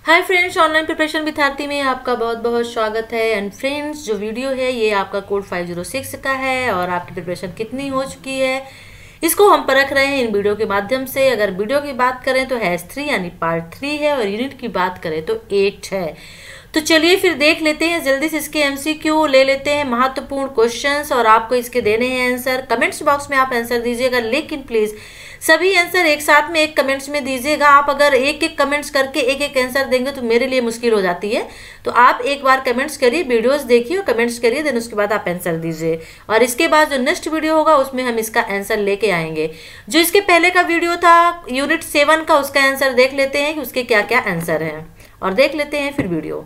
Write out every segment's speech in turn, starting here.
Hi friends, online preparation विद्यार्थी में आपका बहुत बहुत स्वागत है। एंड फ्रेंड्स, जो वीडियो है ये आपका कोड 506 का है और आपकी प्रिपरेशन कितनी हो चुकी है इसको हम परख रहे हैं इन वीडियो के माध्यम से। अगर वीडियो की बात करें तो हैश 3 यानी पार्ट 3 है और यूनिट की बात करें तो 8 है। तो चलिए फिर देख लेते हैं, जल्दी से इसके एमसीक्यू ले लेते हैं, महत्वपूर्ण क्वेश्चंस, और आपको इसके देने हैं आंसर। कमेंट्स बॉक्स में आप आंसर दीजिएगा, लेकिन प्लीज़ सभी आंसर एक साथ में एक कमेंट्स में दीजिएगा। आप अगर एक एक कमेंट्स करके एक एक आंसर देंगे तो मेरे लिए मुश्किल हो जाती है। तो आप एक बार कमेंट्स करिए, वीडियोस देखिए और कमेंट्स करिए, देन उसके बाद आप आंसर दीजिए। और इसके बाद जो नेक्स्ट वीडियो होगा उसमें हम इसका आंसर लेके आएंगे। जो इसके पहले का वीडियो था यूनिट 7 का, उसका आंसर देख लेते हैं कि उसके क्या क्या आंसर हैं, और देख लेते हैं फिर वीडियो।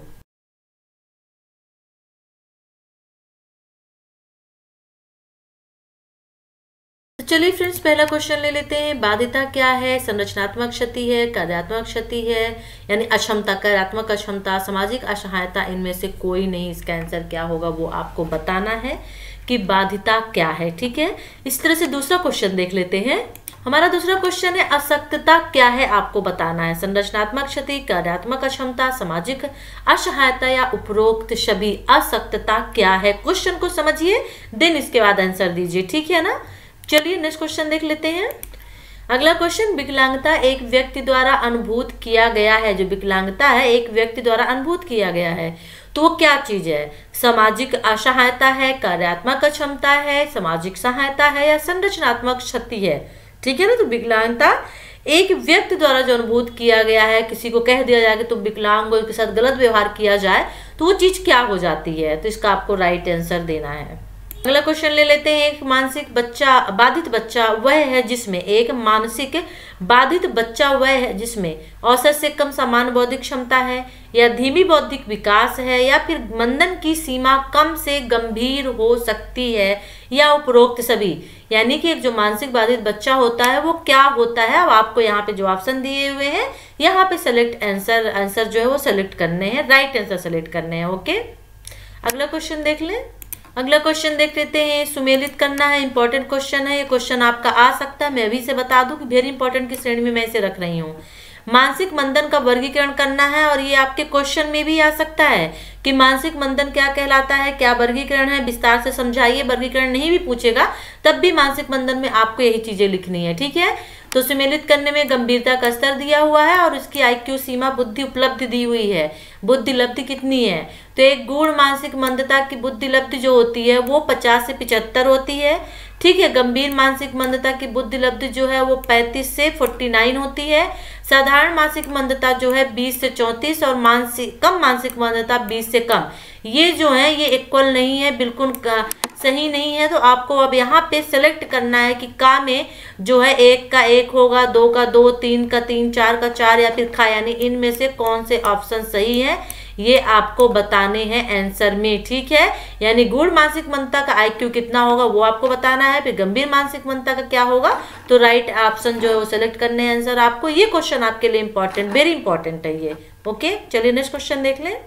चलिए फ्रेंड्स, पहला क्वेश्चन ले लेते हैं। बाध्यता क्या है? संरचनात्मक क्षति है, कार्यात्मक क्षति है, यानी अक्षमता, कार्यात्मक अक्षमता, सामाजिक असहायता, इनमें से कोई नहीं। इसका आंसर क्या होगा वो आपको बताना है कि बाध्यता क्या है। ठीक है, इस तरह से दूसरा क्वेश्चन देख लेते हैं। हमारा दूसरा क्वेश्चन है अशक्तता क्या है, आपको बताना है। संरचनात्मक क्षति, कार्यात्मक अक्षमता, सामाजिक असहायता या उपरोक्त सभी। अशक्तता क्या है, क्वेश्चन को समझिए, देन इसके बाद आंसर दीजिए। ठीक है ना। चलिए नेक्स्ट क्वेश्चन देख लेते हैं। अगला क्वेश्चन, विकलांगता एक व्यक्ति द्वारा अनुभूत किया गया है। जो विकलांगता है एक व्यक्ति द्वारा अनुभूत किया गया है, तो वो क्या चीज है? सामाजिक असहायता है, कार्यात्मक अक्षमता है, सामाजिक सहायता है या संरचनात्मक क्षति है। ठीक है ना। तो विकलांगता एक व्यक्ति द्वारा जो अनुभूत किया गया है, किसी को कह दिया जाए कि तुम विकलांग हो, उसके साथ गलत व्यवहार किया जाए तो वो चीज क्या हो जाती है। तो इसका आपको राइट आंसर देना है। अगला क्वेश्चन ले लेते हैं। एक मानसिक बच्चा बाधित बच्चा वह है जिसमें, एक मानसिक बाधित बच्चा वह है जिसमें औसत से कम सामान्य बौद्धिक क्षमता है, या धीमी बौद्धिक विकास है, या फिर मंदन की सीमा कम से गंभीर हो सकती है, या उपरोक्त सभी। यानी कि एक जो मानसिक बाधित बच्चा होता है वो क्या होता है। अब आपको यहाँ पे जो ऑप्शन दिए हुए हैं यहाँ पे सेलेक्ट आंसर जो है वो सेलेक्ट करने हैं, राइट आंसर सेलेक्ट करने हैं। ओके, अगला क्वेश्चन देख लें। अगला क्वेश्चन देख लेते हैं। सुमेलित करना है, इंपॉर्टेंट क्वेश्चन है। ये क्वेश्चन आपका आ सकता है, मैं अभी से बता दूं कि वेरी इंपॉर्टेंट की श्रेणी में मैं इसे रख रही हूँ। मानसिक मंदन का वर्गीकरण करना है, और ये आपके क्वेश्चन में भी आ सकता है कि मानसिक मंदन क्या कहलाता है, क्या वर्गीकरण है, विस्तार से समझाइए। वर्गीकरण नहीं भी पूछेगा तब भी मानसिक मंदन में आपको यही चीजें लिखनी है। ठीक है। तो सुमेलित करने में गंभीरता का स्तर दिया हुआ है और उसकी आईक्यू सीमा, बुद्धि उपलब्धि दी हुई है। बुद्धि लब्धि कितनी है? तो एक गूढ़ मानसिक मंदता की बुद्धि लब्धि जो होती है वो 50 से 75 होती है। ठीक है। गंभीर मानसिक मंदता की बुद्धि लब्धि जो है वो 35 से 49 होती है। साधारण मानसिक मंदता जो है 20 से 34, और कम मानसिक मंदता 20 से कम। ये जो है ये इक्वल नहीं है, बिल्कुल सही नहीं है। तो आपको अब यहाँ पे सेलेक्ट करना है कि का में जो है 1 का 1 होगा, 2 का 2, 3 का 3, 4 का 4 या फिर खा, यानी इनमें से कौन से ऑप्शन सही है ये आपको बताने हैं आंसर में। ठीक है। यानी गूढ़ मानसिक मंदता का आईक्यू कितना होगा वो आपको बताना है, फिर गंभीर मानसिक मंदता का क्या होगा। तो राइट ऑप्शन जो है वो सेलेक्ट करने हैं आंसर आपको। ये क्वेश्चन आपके लिए इंपॉर्टेंट, वेरी इंपॉर्टेंट है ये। ओके, चलिए नेक्स्ट क्वेश्चन देख लें।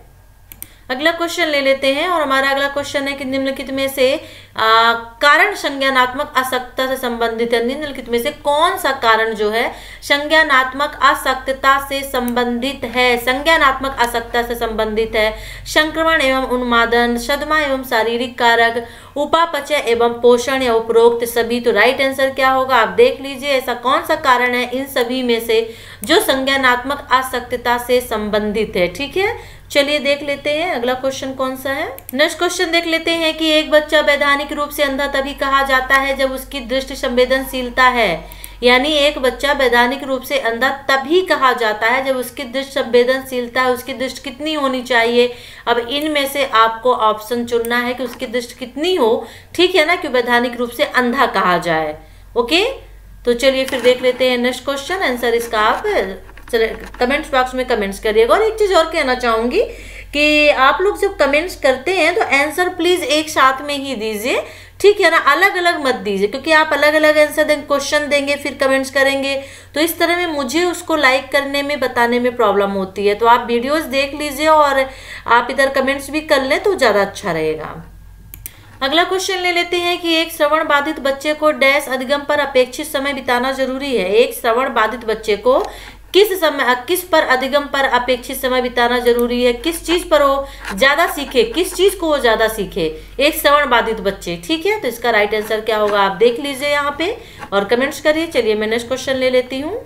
अगला क्वेश्चन ले लेते हैं, और हमारा अगला क्वेश्चन है कि निम्नलिखित में से कारण संज्ञानात्मक अशक्तता से संबंधित है। निम्नलिखित में से कौन सा कारण जो है संज्ञानात्मक अशक्तता से संबंधित है? संज्ञानात्मक अशक्तता से संबंधित है संक्रमण एवं उन्मादन, सदमा एवं शारीरिक कारक, उपापचय एवं पोषण, या उपरोक्त सभी। तो राइट आंसर क्या होगा आप देख लीजिए। ऐसा कौन सा कारण है इन सभी में से जो संज्ञानात्मक अशक्तता से संबंधित है? ठीक है, चलिए देख लेते हैं अगला क्वेश्चन कौन सा है। नेक्स्ट क्वेश्चन देख लेते हैं कि एक बच्चा वैधानिक रूप से अंधा तभी कहा जाता है जब उसकी दृष्टि संवेदनशीलता है। यानी एक बच्चा वैधानिक रूप से अंधा तभी कहा जाता है जब उसकी दृष्टि संवेदनशीलता है। उसकी दृष्टि कितनी होनी चाहिए? अब इनमें से आपको ऑप्शन चुनना है कि उसकी दृष्टि कितनी हो। ठीक है ना, कि वैधानिक रूप से अंधा कहा जाए। ओके, तो चलिए फिर देख लेते हैं नेक्स्ट क्वेश्चन। आंसर इसका आप कमेंट्स बॉक्स में कमेंट्स करिएगा। और एक चीज और कहना चाहूंगी कि आप लोग जब कमेंट्स करते हैं तो आंसर प्लीज एक साथ में ही दीजिए। ठीक है ना, अलग अलग मत दीजिए, क्योंकि आप अलग अलग आंसर देंगे, क्वेश्चन देंगे फिर कमेंट्स करेंगे, तो इस तरह में मुझे उसको लाइक करने में, बताने में प्रॉब्लम होती है। तो आप वीडियोस देख लीजिए और आप इधर कमेंट्स भी कर लें तो ज़्यादा अच्छा रहेगा। अगला क्वेश्चन ले लेते हैं कि एक श्रवण बाधित बच्चे को डैश अधिगम पर अपेक्षित समय बिताना जरूरी है। एक श्रवण बाधित बच्चे को किस पर अधिगम पर अपेक्षित समय बिताना जरूरी है, किस चीज पर वो ज्यादा सीखे, किस चीज को वो ज्यादा सीखे, एक श्रवण बाधित बच्चे। ठीक है, तो इसका राइट आंसर क्या होगा आप देख लीजिए यहाँ पे और कमेंट्स करिए। चलिए मैं नेक्स्ट क्वेश्चन ले लेती हूँ।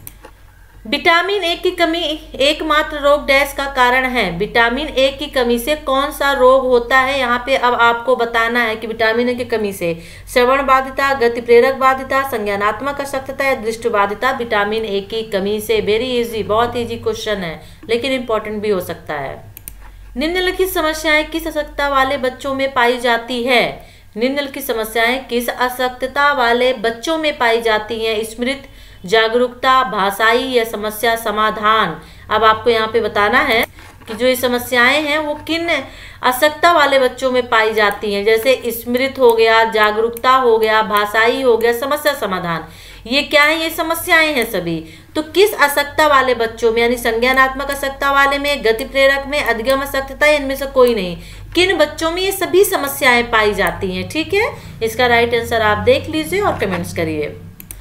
विटामिन ए की कमी एकमात्र रोग डैश का कारण है। विटामिन ए की कमी से कौन सा रोग होता है, यहाँ पे अब आपको बताना है कि विटामिन ए की कमी से श्रवण बाधिता, गति प्रेरक बाधिता, संज्ञानात्मक अशक्तता या दृष्टि बाधिता। विटामिन ए की कमी से, वेरी इजी, बहुत इजी क्वेश्चन है लेकिन इंपॉर्टेंट भी हो सकता है। निम्नलिखित समस्याएं किस अशक्तता वाले बच्चों में पाई जाती है। निम्नलिखित समस्याएं किस अशक्तता वाले बच्चों में पाई जाती हैं। स्मृति, जागरूकता, भाषाई या समस्या समाधान। अब आपको यहाँ पे बताना है कि जो ये समस्याएं हैं वो किन अशक्तता वाले बच्चों में पाई जाती हैं। जैसे स्मृति हो गया, जागरूकता हो गया, भाषाई हो गया, समस्या समाधान। ये क्या है, ये समस्याएं हैं सभी। तो किस अशक्तता वाले बच्चों में, यानी संज्ञानात्मक अशक्तता वाले में, गति प्रेरक में, अधिगम अशक्तता, इनमें से कोई नहीं, किन बच्चों में ये सभी समस्याएं पाई जाती हैं। ठीक है, इसका राइट आंसर आप देख लीजिए और कमेंट्स करिए।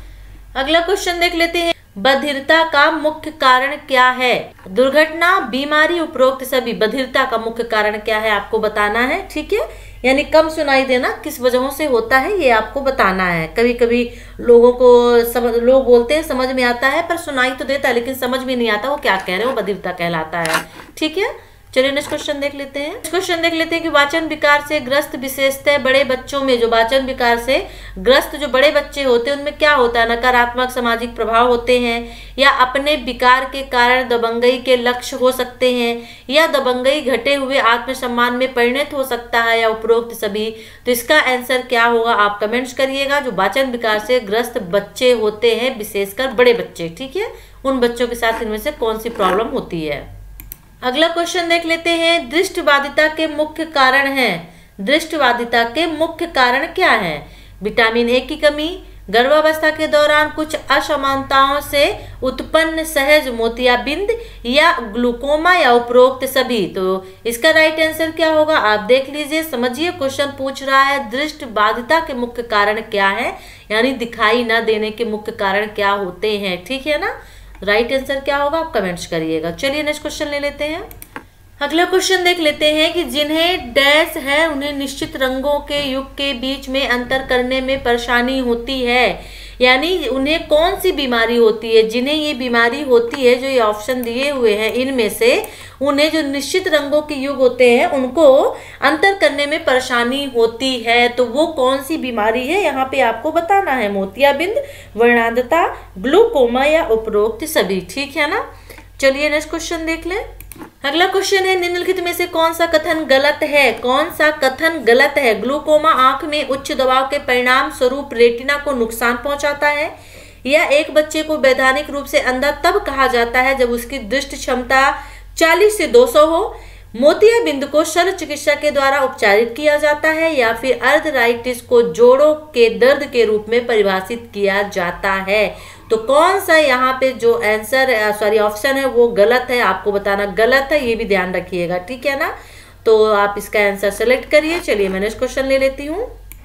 अगला क्वेश्चन देख लेते हैं। बधिरता का मुख्य कारण क्या है। दुर्घटना, बीमारी, उपरोक्त सभी। बधिरता का मुख्य कारण क्या है आपको बताना है। ठीक है, यानी कम सुनाई देना किस वजहों से होता है ये आपको बताना है। कभी कभी लोगों को लोग बोलते हैं समझ में आता है, पर सुनाई तो देता है लेकिन समझ में नहीं आता वो क्या कह रहे हैं, वो बधिरता कहलाता है। ठीक है, चलिए नेक्स्ट क्वेश्चन देख लेते हैं। नेक्स्ट क्वेश्चन देख लेते हैं कि वाचन विकार से ग्रस्त विशेषतः बड़े बच्चों में, जो वाचन विकार से ग्रस्त जो बड़े बच्चे होते हैं उनमें क्या होता है, नकारात्मक सामाजिक प्रभाव होते हैं, या अपने विकार के कारण दबंगई के लक्ष्य हो सकते हैं, या दबंगई घटे हुए आत्मसम्मान में परिणत हो सकता है, या उपरोक्त सभी। तो इसका आंसर क्या होगा आप कमेंट्स करिएगा। जो वाचन विकार से ग्रस्त बच्चे होते हैं, विशेषकर बड़े बच्चे, ठीक है, उन बच्चों के साथ इनमें से कौन सी प्रॉब्लम होती है। अगला क्वेश्चन देख लेते हैं। दृष्टिबाधिता के मुख्य कारण हैं। दृष्टिबाधिता के मुख्य कारण क्या है। विटामिन ए की कमी, गर्भावस्था के दौरान कुछ असमानताओं से उत्पन्न सहज मोतियाबिंद, या ग्लूकोमा, या उपरोक्त सभी। तो इसका राइट आंसर क्या होगा आप देख लीजिए, समझिए। क्वेश्चन पूछ रहा है दृष्टिबाधिता के मुख्य कारण क्या है, यानी दिखाई न देने के मुख्य कारण क्या होते हैं। ठीक है ना, राइट आंसर क्या होगा आप कमेंट्स करिएगा। चलिए नेक्स्ट क्वेश्चन ले लेते हैं। अगला क्वेश्चन देख लेते हैं कि जिन्हें डैश है उन्हें निश्चित रंगों के युग के बीच में अंतर करने में परेशानी होती है, यानी उन्हें कौन सी बीमारी होती है। जिन्हें ये बीमारी होती है, जो ये ऑप्शन दिए हुए हैं इनमें से, उन्हें जो निश्चित रंगों के युग होते हैं उनको अंतर करने में परेशानी होती है। तो वो कौन सी बीमारी है यहाँ पे आपको बताना है। मोतियाबिंद, वर्णांधता, ग्लूकोमा, या उपरोक्त सभी। ठीक है ना, चलिए नेक्स्ट क्वेश्चन देख लें। अगला क्वेश्चन है निम्नलिखित में से कौन सा कथन गलत है। कौन सा कथन गलत है। ग्लूकोमा आंख में उच्च दबाव के परिणाम स्वरूप रेटिना को नुकसान पहुंचाता है, या एक बच्चे को वैधानिक रूप से अंधा तब कहा जाता है जब उसकी दृष्टि क्षमता 40 से 200 हो। मोतियाबिंद को शल्य चिकित्सा के द्वारा उपचारित किया जाता है, या फिर आर्थराइटिस को जोड़ों के दर्द के रूप में परिभाषित किया जाता है। तो कौन सा यहाँ पे जो आंसर ऑप्शन है वो गलत है, आपको बताना गलत है, ये भी ध्यान रखिएगा। ठीक है ना, तो आप इसका आंसर सेलेक्ट करिए। चलिए मैं नेक्स्ट क्वेश्चन ले लेती हूँ।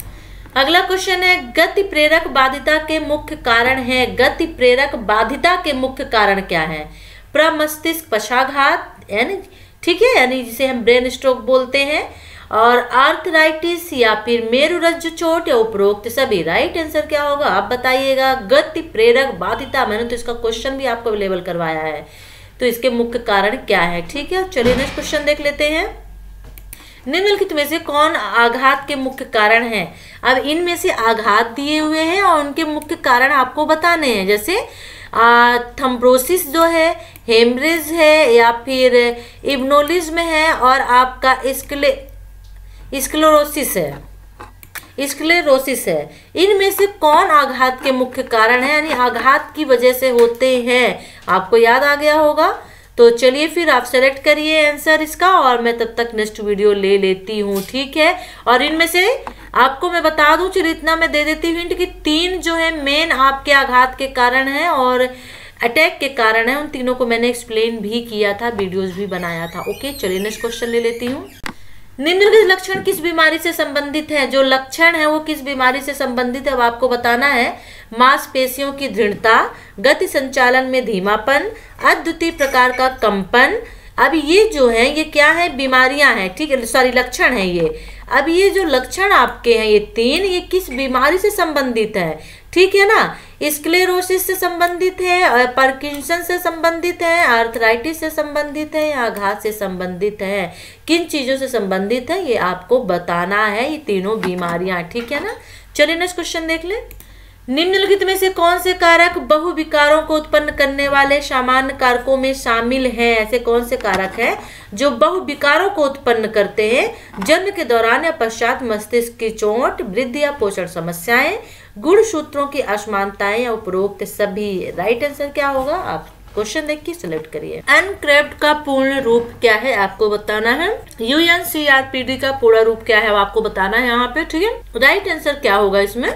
अगला क्वेश्चन है गति प्रेरक बाधिता के मुख्य कारण है। गति प्रेरक बाधिता के मुख्य कारण क्या है। प्रमस्तिष्क पक्षाघात, यानी ठीक है, यानी जिसे हम ब्रेन स्ट्रोक बोलते हैं, और आर्थराइटिस, या फिर मेरुरज्जु चोट, या उपरोक्त सभी। राइट आंसर क्या होगा आप बताइएगा। गति प्रेरक बाधिता, मैंने तो इसका क्वेश्चन भी आपको अवेलेबल करवाया है, तो इसके मुख्य कारण क्या है। ठीक है, चलिए नेक्स्ट क्वेश्चन देख लेते हैं। निम्नलिखित में से कौन आघात के मुख्य कारण है। अब इनमें से आघात दिए हुए हैं और उनके मुख्य कारण आपको बताने हैं। जैसे थ्रोम्बोसिस जो है, हेमरेज है, या फिर इब्नोलिज्म है, और आपका स्क्लेरोसिस है। इनमें से कौन आघात के मुख्य कारण है, यानी आघात की वजह से होते हैं। आपको याद आ गया होगा। तो चलिए फिर आप सेलेक्ट करिए आंसर इसका, और मैं तब तक नेक्स्ट वीडियो ले लेती हूँ। ठीक है, और इनमें से आपको मैं बता दूं, चलिए इतना मैं दे देती हूँ हिंट कि 3 जो है मेन आपके आघात के कारण है और अटैक के कारण है। उन तीनों को मैंने एक्सप्लेन भी किया था, वीडियोस भी बनाया था। ओके, चलिए नेक्स्ट क्वेश्चन ले लेती हूँ। निम्नलिखित लक्षण किस बीमारी से संबंधित है? जो लक्षण है वो किस बीमारी से संबंधित है वो आपको बताना है। मांसपेशियों की दृढ़ता, गति संचालन में धीमापन, अद्वितीय प्रकार का कंपन। अब ये जो है ये क्या है? बीमारियां हैं, ठीक है, सॉरी लक्षण है ये। अब ये जो लक्षण आपके हैं ये 3, ये किस बीमारी से संबंधित है? ठीक है ना, स्क्लेरोसिस से संबंधित है, पार्किंसन से संबंधित है, आर्थराइटिस से संबंधित है, या आघात से संबंधित है? किन चीजों से संबंधित है ये आपको बताना है, ये तीनों बीमारियां, ठीक है ना। चलिए नेक्स्ट क्वेश्चन देख ले। निम्नलिखित में से कौन से कारक बहुविकारों को उत्पन्न करने वाले सामान्य कारकों में शामिल हैं? ऐसे कौन से कारक हैं जो बहुविकारों को उत्पन्न करते हैं? जन्म के दौरान या पश्चात मस्तिष्क की चोट, वृद्धि या पोषण समस्याएं, गुणसूत्रों की असमानताएं, या उपरोक्त सभी। राइट आंसर क्या होगा? आप क्वेश्चन देख के सिलेक्ट करिए। अनक्रैफ्ट का पूर्ण रूप क्या है आपको बताना है। UNCRPD का पूरा रूप क्या है आपको बताना है यहाँ पे, ठीक है। राइट आंसर क्या होगा इसमें?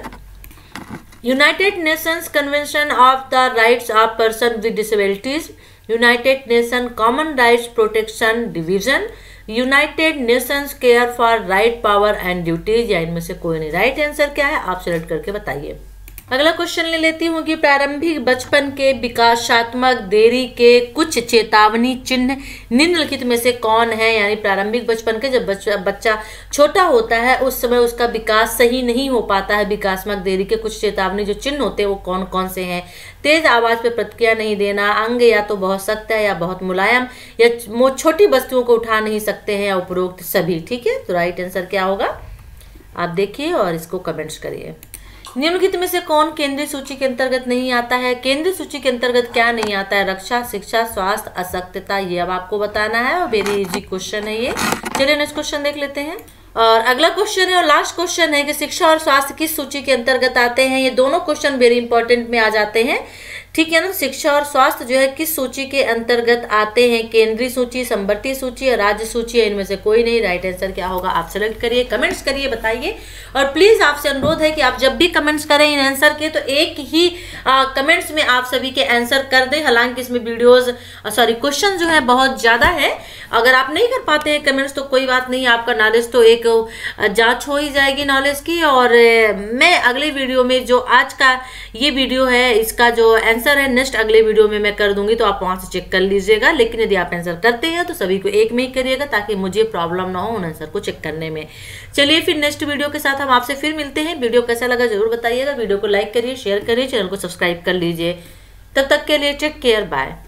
United nations convention of the rights of person with disabilities, united nation common rights protection division, united nations care for right power and duties, या इनमें से कोई नहीं। राइट आंसर क्या है आप सिलेक्ट करके बताइए। अगला क्वेश्चन ले लेती हूँ कि प्रारंभिक बचपन के विकासात्मक देरी के कुछ चेतावनी चिन्ह निम्नलिखित में से कौन है? यानी प्रारंभिक बचपन के जब बच्चा छोटा होता है उस समय उसका विकास सही नहीं हो पाता है, विकासात्मक देरी के कुछ चेतावनी जो चिन्ह होते हैं वो कौन कौन से हैं? तेज आवाज पे प्रतिक्रिया नहीं देना, अंग या तो बहुत सख्त है या बहुत मुलायम, या छोटी वस्तुओं को उठा नहीं सकते हैं, या उपरोक्त सभी, ठीक है। तो राइट आंसर क्या होगा आप देखिए और इसको कमेंट्स करिए। निम्नलिखित में से कौन केंद्रीय सूची के अंतर्गत नहीं आता है? केंद्रीय सूची के अंतर्गत क्या नहीं आता है? रक्षा, शिक्षा, स्वास्थ्य, अशक्तता, ये अब आपको बताना है और वेरी इजी क्वेश्चन है ये। चलिए नेक्स्ट क्वेश्चन देख लेते हैं। और अगला क्वेश्चन है और लास्ट क्वेश्चन है कि शिक्षा और स्वास्थ्य किस सूची के अंतर्गत आते हैं? ये दोनों क्वेश्चन वेरी इंपॉर्टेंट में आ जाते हैं, ठीक है ना। शिक्षा और स्वास्थ्य जो है किस सूची के अंतर्गत आते हैं? केंद्रीय सूची, संवर्ती सूची, और राज्य सूची, इनमें से कोई नहीं। राइट आंसर क्या होगा आप सेलेक्ट करिए, कमेंट्स करिए, बताइए। और प्लीज आपसे अनुरोध है कि आप जब भी कमेंट्स करें इन आंसर के तो एक ही कमेंट्स में आप सभी के आंसर कर दें। हालांकि इसमें वीडियोज क्वेश्चन जो है बहुत ज्यादा है, अगर आप नहीं कर पाते हैं कमेंट्स तो कोई बात नहीं, आपका नॉलेज तो एक जांच हो ही जाएगी नॉलेज की। और मैं अगले वीडियो में जो आज का ये वीडियो है इसका जो आंसर है नेक्स्ट अगले वीडियो में मैं कर दूंगी, तो आप वहां से चेक कर लीजिएगा। लेकिन यदि आप आंसर करते हैं तो सभी को एक में ही करिएगा ताकि मुझे प्रॉब्लम ना हो उन आंसर को चेक करने में। चलिए फिर नेक्स्ट वीडियो के साथ हम आपसे फिर मिलते हैं। वीडियो कैसा लगा जरूर बताइएगा, वीडियो को लाइक करिए, शेयर करिए, चैनल को सब्सक्राइब कर लीजिए। तब तक के लिए टेक केयर, बाय।